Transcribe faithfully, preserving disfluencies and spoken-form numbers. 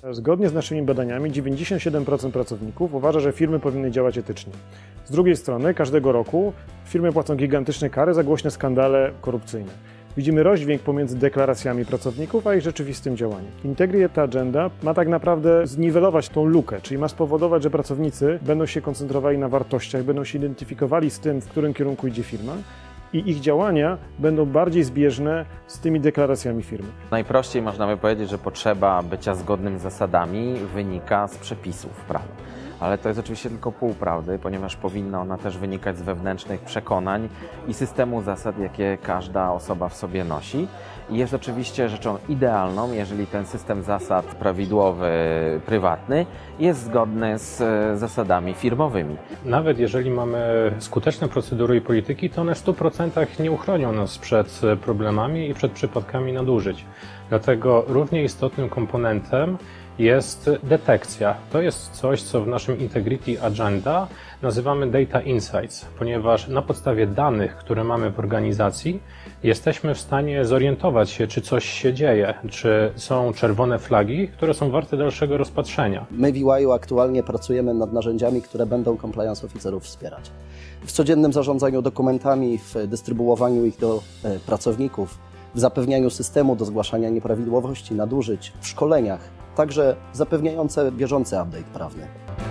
Zgodnie z naszymi badaniami dziewięćdziesiąt siedem procent pracowników uważa, że firmy powinny działać etycznie. Z drugiej strony każdego roku firmy płacą gigantyczne kary za głośne skandale korupcyjne. Widzimy rozdźwięk pomiędzy deklaracjami pracowników a ich rzeczywistym działaniem. Integrity Agenda ma tak naprawdę zniwelować tą lukę, czyli ma spowodować, że pracownicy będą się koncentrowali na wartościach, będą się identyfikowali z tym, w którym kierunku idzie firma i ich działania będą bardziej zbieżne z tymi deklaracjami firmy. Najprościej można by powiedzieć, że potrzeba bycia zgodnym z zasadami wynika z przepisów prawa. Ale to jest oczywiście tylko pół prawdy, ponieważ powinna ona też wynikać z wewnętrznych przekonań i systemu zasad, jakie każda osoba w sobie nosi. I jest oczywiście rzeczą idealną, jeżeli ten system zasad prawidłowy, prywatny jest zgodny z zasadami firmowymi. Nawet jeżeli mamy skuteczne procedury i polityki, to one w stu procentach nie uchronią nas przed problemami i przed przypadkami nadużyć. Dlatego równie istotnym komponentem jest detekcja. To jest coś, co w naszym Integrity Agenda nazywamy Data Insights, ponieważ na podstawie danych, które mamy w organizacji, jesteśmy w stanie zorientować się, czy coś się dzieje, czy są czerwone flagi, które są warte dalszego rozpatrzenia. My w E Y aktualnie pracujemy nad narzędziami, które będą compliance officerów wspierać. W codziennym zarządzaniu dokumentami, w dystrybuowaniu ich do e, pracowników, w zapewnianiu systemu do zgłaszania nieprawidłowości, nadużyć, w szkoleniach, także zapewniające bieżący update prawny.